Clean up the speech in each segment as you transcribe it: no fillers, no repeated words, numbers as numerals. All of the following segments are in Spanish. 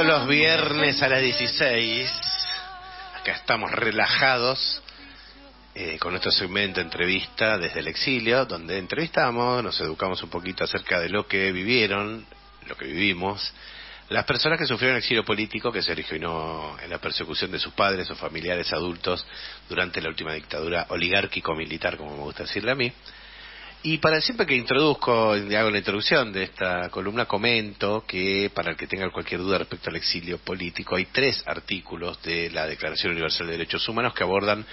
Todos los viernes a las 16, acá estamos relajados con nuestro segmento entrevista desde el exilio, donde entrevistamos, nos educamos un poquito acerca de lo que vivieron, lo que vivimos, las personas que sufrieron exilio político que se originó en la persecución de sus padres o familiares adultos durante la última dictadura oligárquico-militar, como me gusta decirle a mí. Y para siempre que introduzco, hago la introducción de esta columna, comento que para el que tenga cualquier duda respecto al exilio político, hay 3 artículos de la Declaración Universal de Derechos Humanos que abordan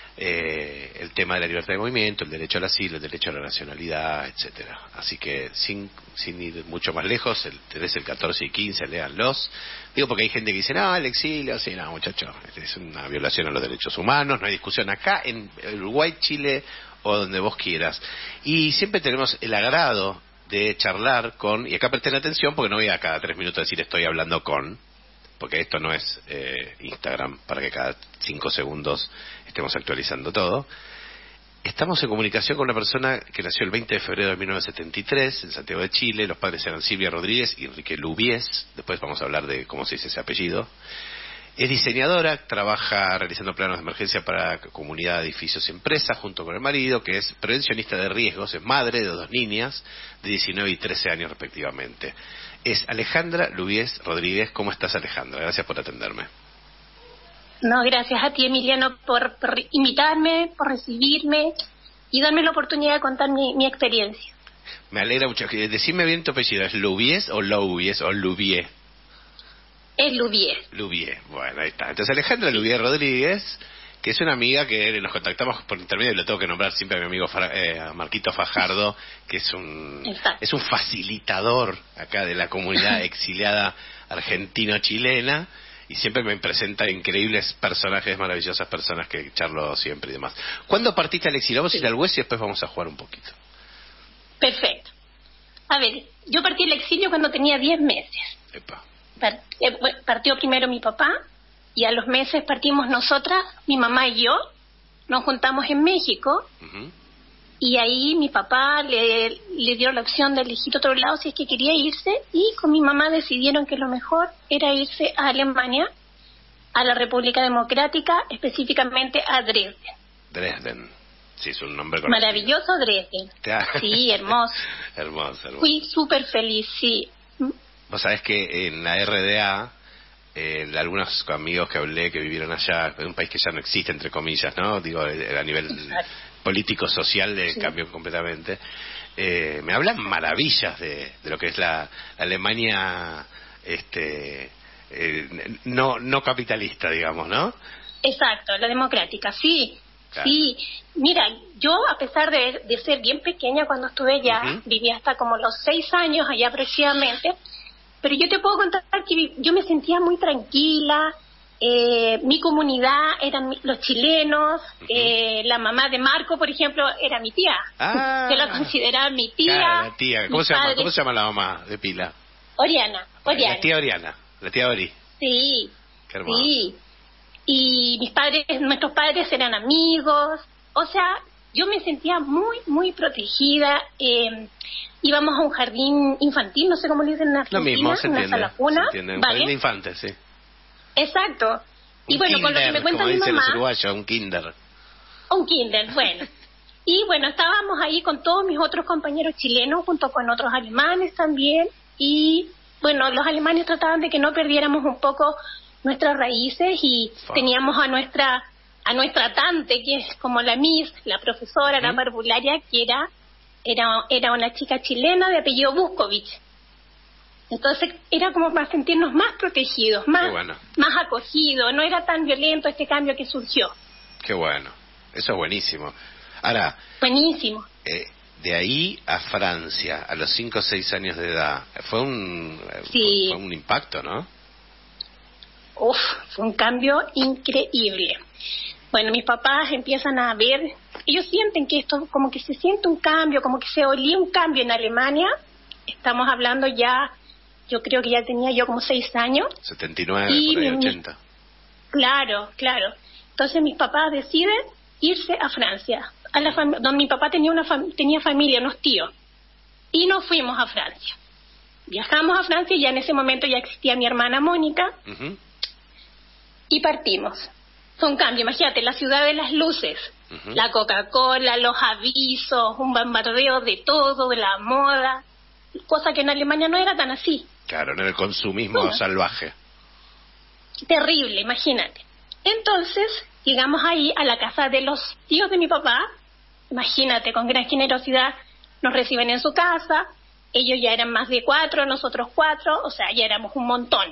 el tema de la libertad de movimiento, el derecho al asilo, el derecho a la nacionalidad, etcétera. Así que sin ir mucho más lejos, el 13, el 14 y 15, léanlos. Digo porque hay gente que dice, no, el exilio, sí, no, muchacho, es una violación a los derechos humanos, no hay discusión acá en Uruguay, Chile o donde vos quieras. Y siempre tenemos el agrado de charlar con, y acá presten atención porque no voy a cada 3 minutos decir estoy hablando con, porque esto no es Instagram para que cada 5 segundos estemos actualizando todo. Estamos en comunicación con una persona que nació el 20 de febrero de 1973 en Santiago de Chile. Los padres eran Silvia Rodríguez y Enrique Lubiés. Después vamos a hablar de cómo se dice ese apellido. Es diseñadora, trabaja realizando planos de emergencia para comunidad, edificios y empresas junto con el marido, que es prevencionista de riesgos, es madre de 2 niñas de 19 y 13 años respectivamente. Es Alejandra Lubiés Rodríguez. ¿Cómo estás, Alejandra? Gracias por atenderme. No, gracias a ti, Emiliano, por invitarme, por recibirme y darme la oportunidad de contar mi experiencia. Me alegra mucho. Decime bien tu apellido, ¿es Lubiés o Loubies o Lubié? Es Lubié. Lubié, bueno, ahí está. Entonces Alejandra Lubié Rodríguez, que es una amiga que nos contactamos por intermedio, y lo tengo que nombrar siempre a mi amigo Marquito Fajardo, que es un facilitador acá de la comunidad exiliada argentino-chilena, y siempre me presenta increíbles personajes, maravillosas personas que charlo siempre y demás. ¿Cuándo partiste al exilio? Vamos a ir al hueso y después vamos a jugar un poquito. Perfecto. A ver, yo partí al exilio cuando tenía 10 meses. Epa. Partió primero mi papá y a los meses partimos nosotras, mi mamá y yo, nos juntamos en México. Uh-huh. Y ahí mi papá le dio la opción de elegir otro lado si es que quería irse, y con mi mamá decidieron que lo mejor era irse a Alemania, a la República Democrática, específicamente a Dresden. Dresden, sí, es un nombre conocido. Maravilloso Dresden. Sí, hermoso. Hermoso. Fui súper feliz, sí. Vos sabés que en la RDA, algunos amigos que hablé que vivieron allá, en un país que ya no existe, entre comillas, ¿no? Digo, a nivel político-social sí. Cambió completamente. Me hablan maravillas de lo que es la Alemania no capitalista, digamos, ¿no? Exacto, la democrática, sí. Claro. Sí, mira, yo a pesar de ser bien pequeña cuando estuve allá, uh-huh. viví hasta como los 6 años allá aproximadamente, pero yo te puedo contar que yo me sentía muy tranquila. Mi comunidad eran los chilenos. Uh-huh. La mamá de Marco, por ejemplo, era mi tía. Yo la consideraba mi tía. Claro, la tía. ¿Cómo se llama la mamá de pila? Oriana. La tía Oriana, la tía Ori. Sí. Qué hermoso. Sí. Y nuestros padres eran amigos. O sea, yo me sentía muy, muy protegida. Íbamos a un jardín infantil, no sé cómo le dicen en Argentina. Lo mismo, se entiende. Una sala cuna. Se entiende, un ¿vale? jardín de infantes, sí. Exacto. Y bueno, kinder, con lo que me cuenta como mi dicen mamá. los uruguayos, un kinder. Un kinder, bueno. Y bueno, estábamos ahí con todos mis otros compañeros chilenos, junto con otros alemanes también. Y bueno, los alemanes trataban de que no perdiéramos un poco nuestras raíces, y teníamos a nuestra tante, que es como la Miss, la profesora, la parvularia, que era una chica chilena de apellido Buscovich. Entonces era como para sentirnos más protegidos, más acogidos, no era tan violento este cambio que surgió. Qué bueno, eso es buenísimo. Ahora, buenísimo. De ahí a Francia, a los 5 o 6 años de edad, fue un impacto, ¿no? Uf, fue un cambio increíble. Bueno, mis papás empiezan a ver, ellos sienten que esto, como que se siente un cambio, como que se olía un cambio en Alemania. Estamos hablando ya, yo creo que ya tenía yo como 6 años. 79, por ahí, 80. Claro. Entonces mis papás deciden irse a Francia, donde mi papá tenía familia, unos tíos, y nos fuimos a Francia. viajamos a Francia y ya en ese momento ya existía mi hermana Mónica y partimos. Fue un cambio, imagínate, la ciudad de las luces, la Coca-Cola, los avisos, un bombardeo de todo, de la moda, cosa que en Alemania no era tan así. Claro, en el consumismo salvaje. Terrible, imagínate. Entonces, llegamos ahí a la casa de los tíos de mi papá, imagínate, con gran generosidad, nos reciben en su casa, ellos ya eran más de 4, nosotros 4, o sea, ya éramos un montón.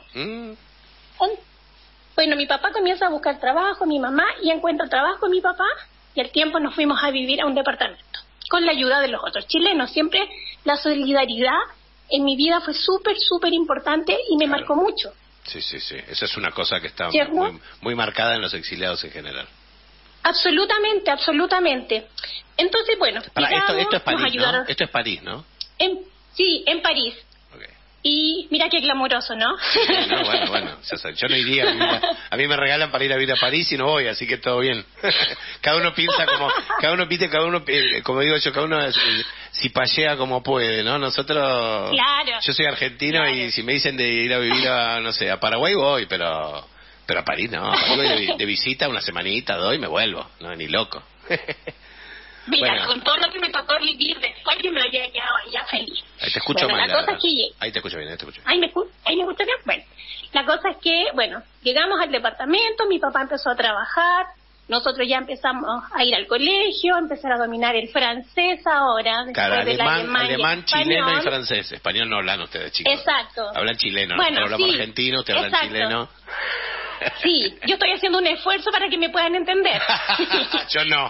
Bueno, mi papá comienza a buscar trabajo, mi mamá, y encuentra trabajo mi papá, y al tiempo nos fuimos a vivir a un departamento, con la ayuda de los otros chilenos. Siempre la solidaridad en mi vida fue súper, súper importante y me marcó mucho. Sí, sí, sí. Esa es una cosa que está muy, muy marcada en los exiliados en general. Absolutamente, absolutamente. Entonces, bueno, esto es París, ¿no? Esto es París, ¿no? Sí, en París. Okay. Y mira qué glamuroso, ¿no? Sí, no, bueno, yo no iría. A mí me regalan para ir a vivir a París y no voy, así que todo bien. Cada uno piensa como digo yo, cada uno si payea como puede, ¿no? Nosotros, claro, yo soy argentino y si me dicen de ir a vivir a, no sé, a Paraguay voy, pero a París no, a París voy de visita una semanita, 2 y me vuelvo, no, ni loco. Mira, con todo lo que me tocó vivir después, yo me había quedado allá feliz. Ahí te escucho mal. Ahí te escucho bien, ¿Ahí me escucho bien? Bueno, la cosa es que, llegamos al departamento, mi papá empezó a trabajar, nosotros ya empezamos a ir al colegio, empezar a dominar el francés ahora, después del alemán, chileno y francés. Español no hablan ustedes, chicos. Exacto. Hablan chileno, nosotros hablamos argentino, ustedes hablan chileno. Sí, yo estoy haciendo un esfuerzo para que me puedan entender. Yo no.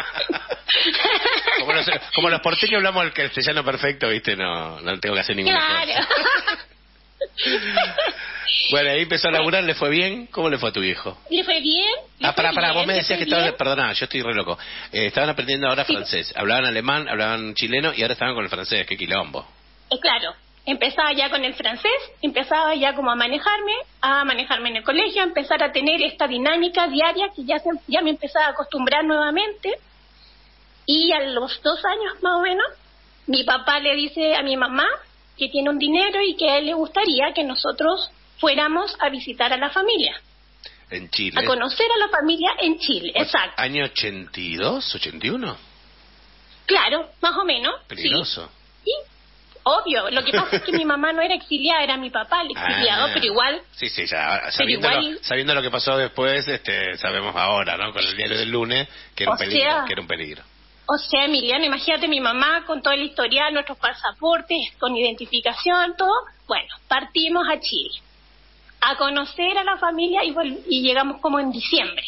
Como los porteños hablamos el castellano perfecto, ¿viste? No tengo que hacer ninguna cosa. Bueno, ahí empezó a laburar, ¿le fue bien? ¿Cómo le fue a tu viejo? ¿Le fue bien? Pará, vos me decías que estaban, perdona, yo estoy re loco. Estaban aprendiendo ahora francés. Hablaban alemán, hablaban chileno y ahora estaban con el francés, qué quilombo. Claro. Empezaba ya con el francés, empezaba ya como a manejarme en el colegio, a empezar a tener esta dinámica diaria que ya me empezaba a acostumbrar nuevamente. Y a los 2 años más o menos, mi papá le dice a mi mamá que tiene un dinero y que a él le gustaría que nosotros fuéramos a visitar a la familia. ¿En Chile? A conocer a la familia en Chile, exacto. ¿Año 82, 81? Claro, más o menos. Peligroso. Sí. Obvio, lo que pasa es que mi mamá no era exiliada, era mi papá el exiliado, pero igual... Sí, ya sabiendo lo que pasó después, sabemos ahora, ¿no? Con el diario del lunes, que era un peligro. O sea, Emiliano, imagínate mi mamá con todo el historial, nuestros pasaportes, con identificación, todo. Bueno, partimos a Chile, a conocer a la familia y llegamos como en diciembre.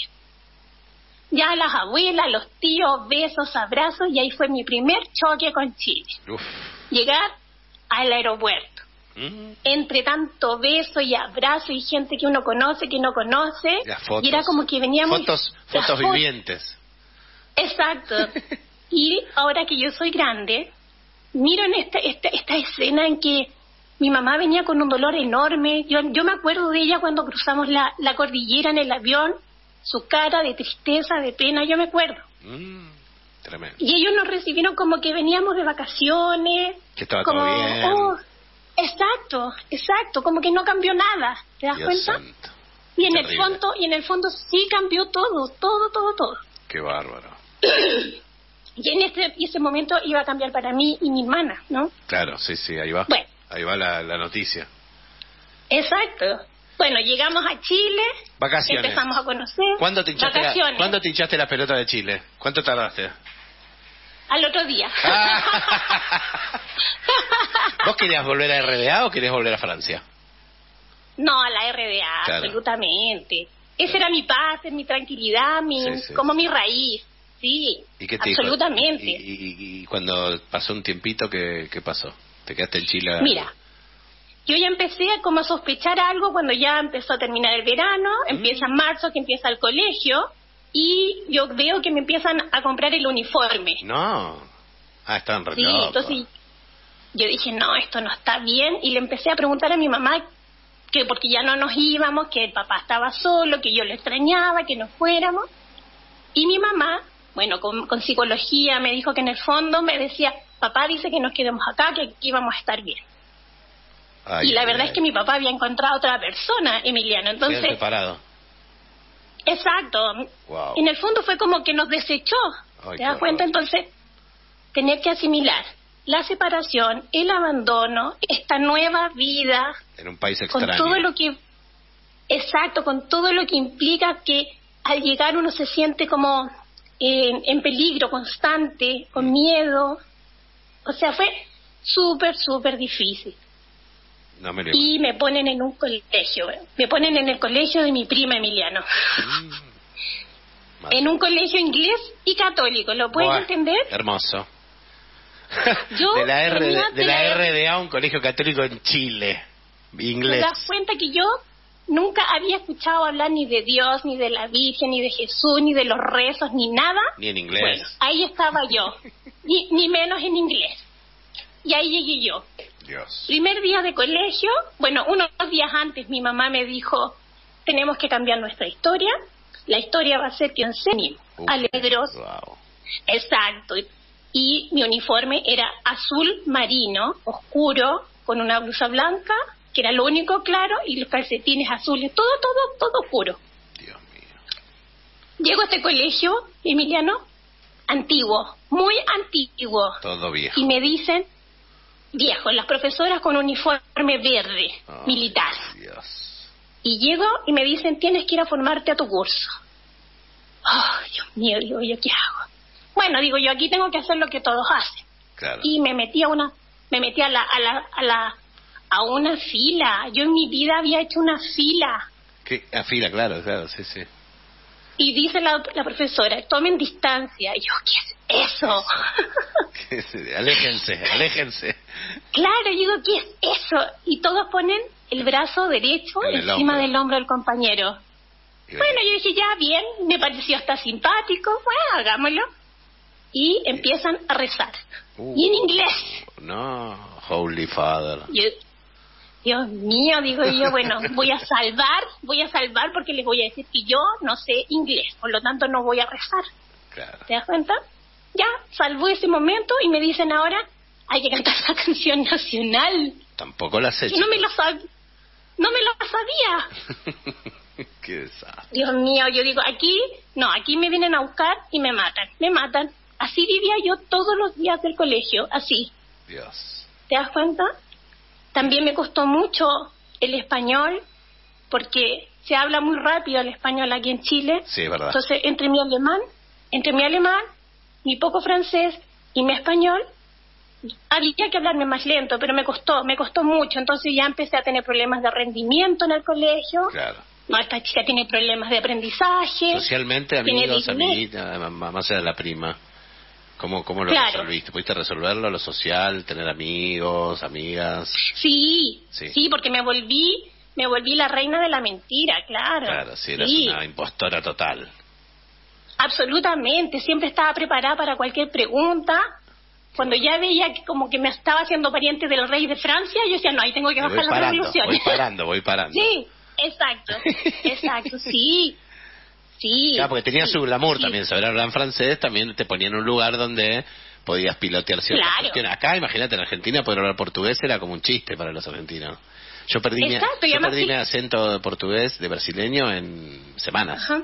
Ya las abuelas, los tíos, besos, abrazos, y ahí fue mi primer choque con Chile. Uf. Llegar al aeropuerto. Entre tanto beso y abrazo y gente que uno conoce, que no conoce. Las fotos. Y era como que veníamos... Fotos vivientes. Exacto. Y ahora que yo soy grande, miro en esta escena en que mi mamá venía con un dolor enorme. Yo me acuerdo de ella cuando cruzamos la cordillera en el avión, su cara de tristeza, de pena, yo me acuerdo. Tremendo. Y ellos nos recibieron como que veníamos de vacaciones. Que estaba todo bien. Exacto, como que no cambió nada, ¿te das cuenta? Santo. Y en el fondo sí cambió todo. Qué bárbaro. Y en ese momento iba a cambiar para mí y mi hermana, ¿no? Claro, sí, ahí va. Bueno. Ahí va la noticia. Exacto. Bueno, llegamos a Chile. Vacaciones. Empezamos a conocer. ¿Cuándo te hinchaste la pelota de Chile? ¿Cuánto tardaste? Al otro día. ¿Vos querías volver a RDA o querías volver a Francia? No, a la RDA, claro. Absolutamente. Esa era mi paz, mi tranquilidad, como mi raíz. Sí, ¿Y qué te absolutamente. Dijo? ¿Y cuando pasó un tiempito, qué pasó? ¿Te quedaste en Chile? Mira, yo ya empecé como a sospechar algo cuando ya empezó a terminar el verano, empieza en marzo, que empieza el colegio, y yo veo que me empiezan a comprar el uniforme. No. Estaban re Sí, locos. Entonces yo dije, no, esto no está bien, y le empecé a preguntar a mi mamá que porque ya no nos íbamos, que el papá estaba solo, que yo lo extrañaba, que nos fuéramos. Y mi mamá, bueno, con psicología me dijo que en el fondo me decía, papá dice que nos quedemos acá, que aquí íbamos a estar bien. y la verdad es que mi papá había encontrado a otra persona, Emiliano. Entonces, separado. Exacto. Wow. En el fondo fue como que nos desechó. ¿Te das cuenta? Entonces, tener que asimilar la separación, el abandono, esta nueva vida. En un país extraño. Con todo lo que... Exacto, con todo lo que implica que al llegar uno se siente como en peligro constante, con miedo. O sea, fue súper difícil. No me lo y me ponen en un colegio, me ponen en el colegio de mi prima Emiliano. En un colegio inglés y católico, ¿lo puedes entender? Hermoso. Yo de la RDA, un colegio católico en Chile, inglés. ¿Te das cuenta que yo nunca había escuchado hablar ni de Dios, ni de la Virgen, ni de Jesús, ni de los rezos, ni nada? Ni en inglés. Bueno, ahí estaba yo, ni menos en inglés. Y ahí llegué yo. Dios. Primer día de colegio, bueno, unos días antes mi mamá me dijo, tenemos que cambiar nuestra historia, la historia va a ser que enseñe alegros. Wow. Exacto. Y mi uniforme era azul marino, oscuro, con una blusa blanca, que era lo único claro, y los calcetines azules, todo oscuro. Dios mío. Llego a este colegio, Emiliano, antiguo, muy antiguo. Todo viejo. Y me dicen, viejo, las profesoras con uniforme verde, militar. Dios. Y llego y me dicen, tienes que ir a formarte a tu curso. Dios mío, digo yo, ¿qué hago? Bueno, digo yo, aquí tengo que hacer lo que todos hacen. Claro. Y me metí a una fila. Yo en mi vida había hecho una fila. ¿Qué? A fila, claro, sí. Y dice la profesora, tomen distancia. Y yo, ¿qué es eso? Aléjense. Claro, digo, ¿qué es eso? Y todos ponen el brazo derecho encima del hombro del compañero. Bueno, yo dije, ya, bien, me pareció hasta simpático, bueno, hagámoslo. Y empiezan a rezar. Y en inglés. No, Holy Father. Dios mío, digo yo, bueno, voy a salvar porque les voy a decir que yo no sé inglés, por lo tanto no voy a rezar. Claro. ¿Te das cuenta? Ya, salvo ese momento y me dicen ahora, hay que cantar la canción nacional. Tampoco la has hecho. Yo no me la sabía. Qué desastre. Dios mío, yo digo, aquí me vienen a buscar y me matan. Así vivía yo todos los días del colegio, así. Dios. ¿Te das cuenta? También me costó mucho el español, porque se habla muy rápido el español aquí en Chile. Sí, es verdad. Entonces, entre mi alemán, mi poco francés y mi español, había que hablarme más lento, pero me costó mucho. Entonces ya empecé a tener problemas de rendimiento en el colegio. Claro. No, esta chica tiene problemas de aprendizaje. Socialmente, amigos, amiguitas, más allá de la prima. ¿Cómo lo resolviste? ¿Pudiste resolverlo, lo social, tener amigos, amigas? Sí, porque me volví la reina de la mentira, claro. Claro, sí, eras una impostora total. Absolutamente, siempre estaba preparada para cualquier pregunta. Cuando ya veía que como que me estaba haciendo pariente del rey de Francia, yo decía, no, ahí tengo que bajar la revolución. Voy parando. Sí, exacto, sí. Claro, porque tenía su glamour también, saber hablar francés, también te ponía en un lugar donde podías pilotear ciertas cuestiones. Acá, imagínate, en Argentina poder hablar portugués era como un chiste para los argentinos. Yo perdí mi acento de portugués, de brasileño, en semanas. Ajá.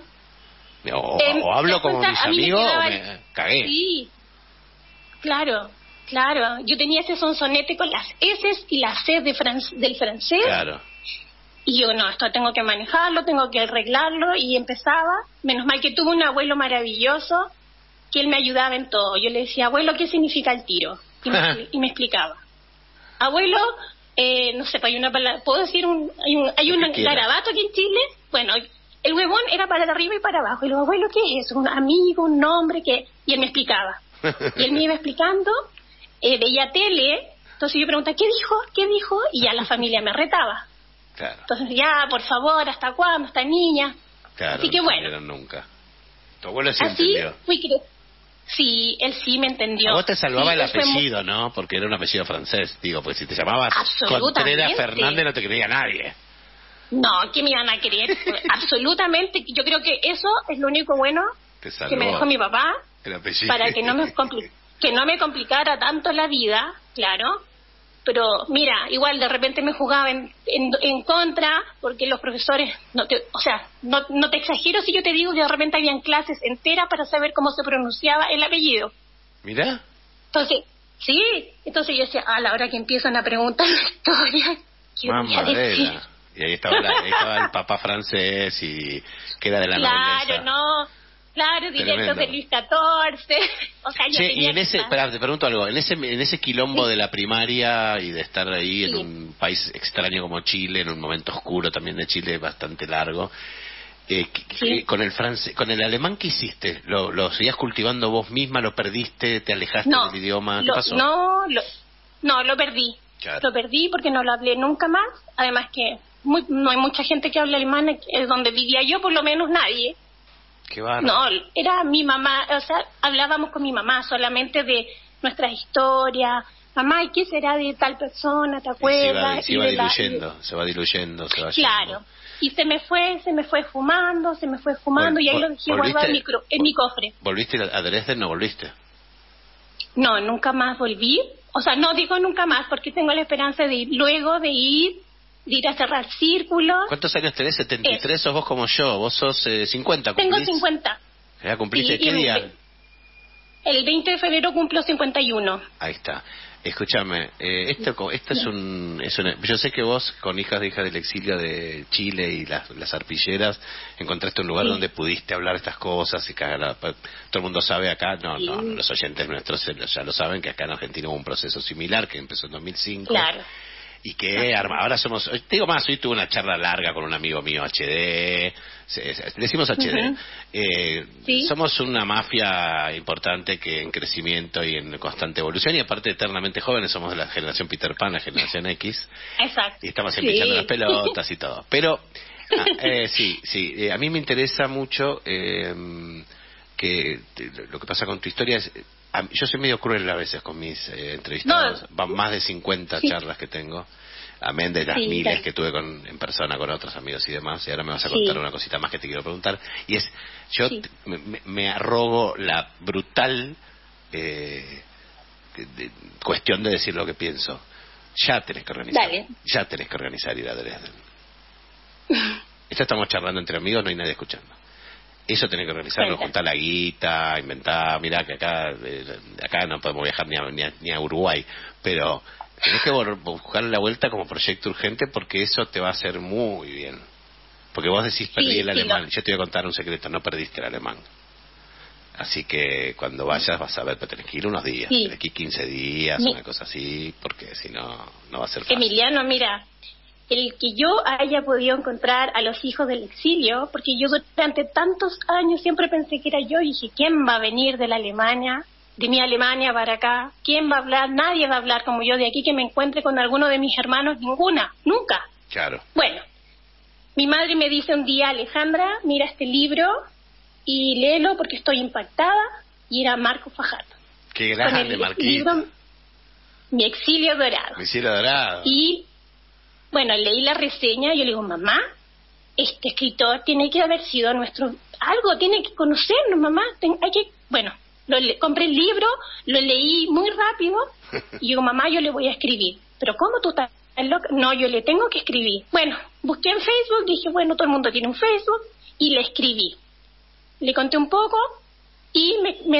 O hablo como mis amigos o me cagué. Sí, claro. Yo tenía ese sonsonete con las S y las C del francés. Claro. Y yo, no, esto tengo que manejarlo, tengo que arreglarlo, y empezaba. Menos mal que tuve un abuelo maravilloso, que él me ayudaba en todo. Yo le decía, abuelo, ¿qué significa el tiro? Y me explicaba. Abuelo, no sé, hay una palabra, ¿puedo decir hay un garabato aquí en Chile? Bueno, el huevón era para arriba y para abajo. Y los abuelos, ¿qué es eso? Un amigo, un nombre, ¿qué? Y él me explicaba. Y él me iba explicando, veía tele, entonces yo preguntaba, ¿qué dijo? Y ya la familia me retaba. Claro. Entonces ya, por favor, ¿hasta cuándo? ¿Esta niña? Claro, así que bueno. Nunca. Tu abuelo sí entendió. Sí, él sí me entendió. A vos te salvaba el apellido, ¿no? Porque era un apellido francés, digo, porque si te llamabas Contreras Fernández no te creía nadie. No, ¿qué me iban a creer? Absolutamente. Yo creo que eso es lo único bueno que me dejó mi papá, para que no me complicara tanto la vida, claro. pero mira, igual de repente me jugaba en contra, porque los profesores, no te exagero si yo te digo que de repente habían clases enteras para saber cómo se pronunciaba el apellido. ¿Mirá? Entonces yo decía, a la hora que empiezan a preguntar la historia, ¿qué voy a decir? Y ahí estaba el papá francés y que era de la nobleza. Claro, directos de Luis XIV. O sea, yo y te pregunto algo, en ese quilombo de la primaria y de estar ahí en un país extraño como Chile, en un momento oscuro también de Chile bastante largo, con el alemán, ¿qué hiciste? ¿Lo seguías cultivando vos misma? ¿Lo perdiste? ¿Te alejaste del idioma? ¿Qué pasó? Lo perdí. Claro. Lo perdí porque no lo hablé nunca más. Además que no hay mucha gente que hable alemán, donde vivía yo, por lo menos nadie. Qué bárbaro. No, era mi mamá, o sea, hablábamos con mi mamá solamente de nuestras historias. Mamá, ¿y qué será de tal persona? ¿Te acuerdas? Se va diluyendo. Claro. Y se me fue fumando, y ahí lo dejé guardado en mi cofre. ¿Volviste a Dresden? ¿No volviste? No, nunca más volví. O sea, no digo nunca más porque tengo la esperanza de ir a cerrar círculos. ¿Cuántos años tenés? 73, sos vos como yo. Vos sos 50, ¿cumplís? Tengo 50. ¿Ya cumpliste? ¿Qué día? El 20 de febrero cumplo 51. Ahí está. Escúchame, esto yo sé que vos, con hijas del exilio de Chile y las arpilleras, encontraste un lugar donde pudiste hablar estas cosas y que todo el mundo sabe acá, los oyentes nuestros ya lo saben, que acá en Argentina hubo un proceso similar que empezó en 2005. Claro. Y que ahora somos, te digo más, hoy tuve una charla larga con un amigo mío, HD, decimos HD, somos una mafia importante que en crecimiento y en constante evolución, y aparte eternamente jóvenes, somos de la generación Peter Pan, la generación X. Exacto. Y estamos empillando las pelotas y todo. Pero, a mí me interesa mucho que lo que pasa con tu historia es... Yo soy medio cruel a veces con mis entrevistados. Van más de 50 charlas que tengo, amén de las miles que tuve en persona con otros amigos y demás. Y ahora me vas a contar una cosita más que te quiero preguntar. Y es, yo me arrogo la brutal cuestión de decir lo que pienso. Ya tenés que organizar. Dale. Ya tenés que organizar ir a Dresden. Esto estamos charlando entre amigos, no hay nadie escuchando. Eso tenés que organizarlo, juntar la guita, inventar, mirá que acá no podemos viajar ni a Uruguay, pero tenés que buscar la vuelta como proyecto urgente porque eso te va a hacer muy bien. Porque vos decís perdí el alemán, yo te voy a contar un secreto, no perdiste el alemán. Así que cuando vayas vas a ver, pero tenés que ir unos días, tenés que ir 15 días, una cosa así, porque si no, no va a ser fácil. Emiliano, mira, el que yo haya podido encontrar a los hijos del exilio, porque yo durante tantos años siempre pensé que era yo, y dije, ¿quién va a venir de mi Alemania para acá? ¿Quién va a hablar? Nadie va a hablar como yo de aquí, que me encuentre con alguno de mis hermanos, ninguna, nunca. Claro. Bueno, mi madre me dice un día, Alejandra, mira este libro y léelo porque estoy impactada, y era Marco Fajardo. Qué grande, Marquito. Mi exilio dorado. Mi exilio dorado. Y bueno, leí la reseña y yo le digo, mamá, este escritor tiene que haber sido algo tiene que conocernos, mamá. Compré el libro, lo leí muy rápido y digo, mamá, yo le voy a escribir. ¿Pero cómo tú estás loca? No, yo le tengo que escribir. Bueno, busqué en Facebook, dije, bueno, todo el mundo tiene un Facebook, y le escribí. Le conté un poco y me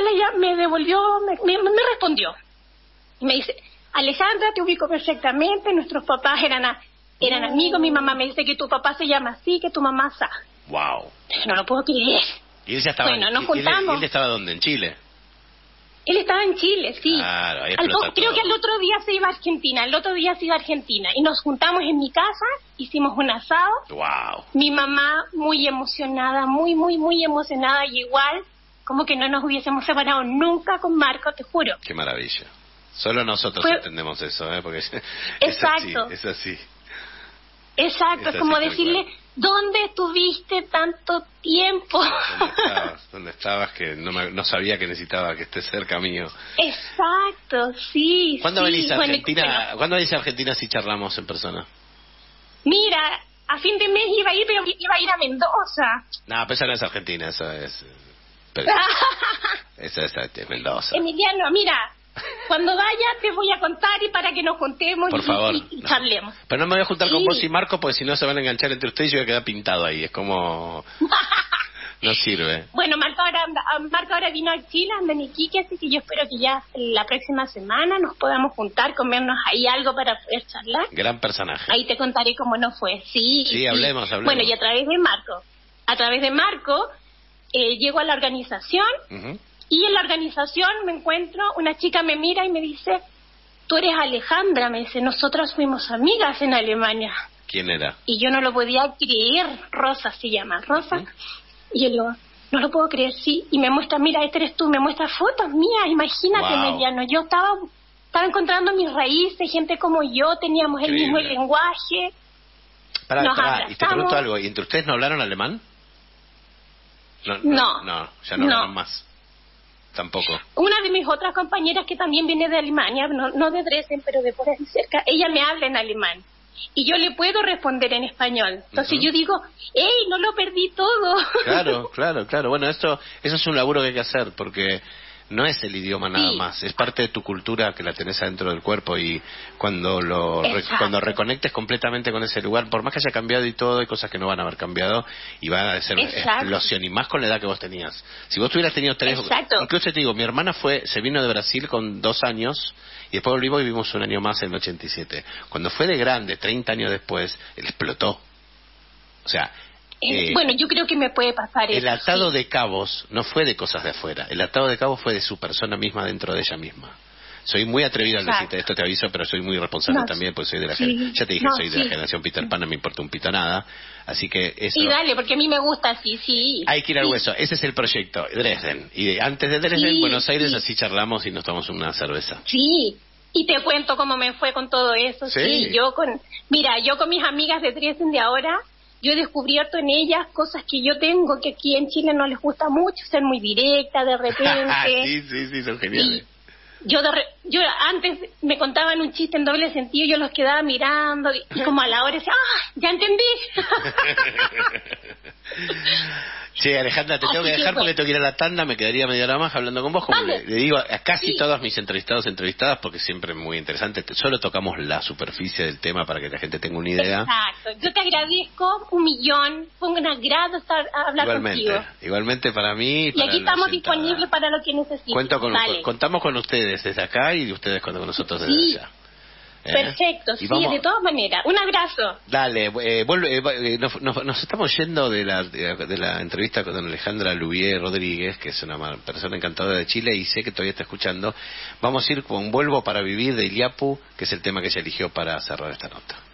respondió. Y me dice, Alejandra, te ubico perfectamente, nuestros papás eran amigos, mi mamá me dice que tu papá se llama así, que tu mamá sa. Wow. No lo puedo creer. ¿Y él ya estaba nos juntamos. ¿Y él estaba dónde? ¿En Chile? Él estaba en Chile, sí. Claro, ahí creo que al otro día se iba a Argentina, y nos juntamos en mi casa, hicimos un asado. Wow. Mi mamá muy emocionada, muy, muy, muy emocionada, y igual como que no nos hubiésemos separado nunca con Marco, te juro. Qué maravilla. Solo nosotros entendemos eso, porque exacto. Es así. Exacto, es como decirle, ¿dónde estuviste tanto tiempo? ¿Dónde estabas que no sabía que necesitaba que estés cerca mío? Exacto, sí. ¿Cuándo venís a Argentina? ¿Cuándo venís a Argentina si charlamos en persona? Mira, a fin de mes iba a ir, pero iba a ir a Mendoza. No, pero esa no es Argentina, esa es... esa es Mendoza. Emiliano, mira, cuando vaya te voy a contar y para que nos juntemos Por favor, y charlemos. Pero no me voy a juntar con vos y Marco, porque si no se van a enganchar entre ustedes y yo voy a quedar pintado ahí. Es como... No sirve. Bueno, Marco ahora vino a Chile, anda en Iquique, así que yo espero que ya la próxima semana nos podamos juntar, comernos ahí algo para poder charlar. Gran personaje. Ahí te contaré cómo no fue. Sí, hablemos. Bueno, y a través de Marco, llego a la organización y en la organización me encuentro, una chica me mira y me dice, tú eres Alejandra, me dice, nosotras fuimos amigas en Alemania. ¿Quién era? Y yo no lo podía creer, Rosa se llama, Rosa. Y él no lo puedo creer, sí. Y me muestra, mira, este eres tú, me muestra fotos mías, imagínate, wow. Mediano. Yo estaba encontrando mis raíces, gente como yo, teníamos el mismo lenguaje. Pará, y te pregunto algo, ¿y entre ustedes no hablaron alemán? No, ya no hablaron más. Tampoco. Una de mis otras compañeras que también viene de Alemania, no de Dresden, pero de por ahí cerca, ella me habla en alemán. Y yo le puedo responder en español. Entonces yo digo, ¡ey, no lo perdí todo! Claro. Bueno, eso es un laburo que hay que hacer, porque no es el idioma nada más, es parte de tu cultura que la tenés adentro del cuerpo, y cuando cuando reconectes completamente con ese lugar, por más que haya cambiado y todo, hay cosas que no van a haber cambiado y van a ser explosión, y más con la edad que vos tenías. Si vos hubieras tenido 3, incluso te digo, mi hermana se vino de Brasil con 2 años y después volvimos y vivimos un año más en el 87. Cuando fue de grande, 30 años después, él explotó. O sea... bueno, yo creo que me puede pasar eso. El atado de cabos no fue de cosas de afuera. El atado de cabos fue de su persona misma dentro de ella misma. Soy muy atrevido al decirte esto, te aviso, pero soy muy responsable también, porque soy de la ya te dije, soy de la generación Peter Pan, no me importa un pito nada. Así que eso... Y dale, porque a mí me gusta así, sí. Hay que ir al hueso. Ese es el proyecto, Dresden. Y antes de Dresden, Buenos Aires, así charlamos y nos tomamos una cerveza. Sí. Y te cuento cómo me fue con todo eso. Sí, yo con mis amigas de Dresden de ahora, yo he descubierto en ellas cosas que yo tengo, que aquí en Chile no les gusta mucho, ser muy directa de repente. sí, son geniales. Yo antes me contaban un chiste en doble sentido, yo los quedaba mirando y como a la hora decía, ya entendí. Che, Alejandra, te tengo que dejar porque tengo que ir a la tanda, me quedaría media hora más hablando con vos, como le digo a casi todos mis entrevistadas, porque siempre es muy interesante, solo tocamos la superficie del tema para que la gente tenga una idea. Exacto, yo te agradezco 1.000.000, fue un agrado hablar contigo. Igualmente para mí. Y aquí estamos disponibles para lo que necesiten. Contamos con ustedes desde acá y ustedes con nosotros desde allá. Perfecto, de todas maneras. Un abrazo. Dale, nos estamos yendo de la entrevista con Alejandra Lubier Rodríguez, que es una persona encantadora de Chile y sé que todavía está escuchando. Vamos a ir con Vuelvo para vivir de Iliapu, que es el tema que ella eligió para cerrar esta nota.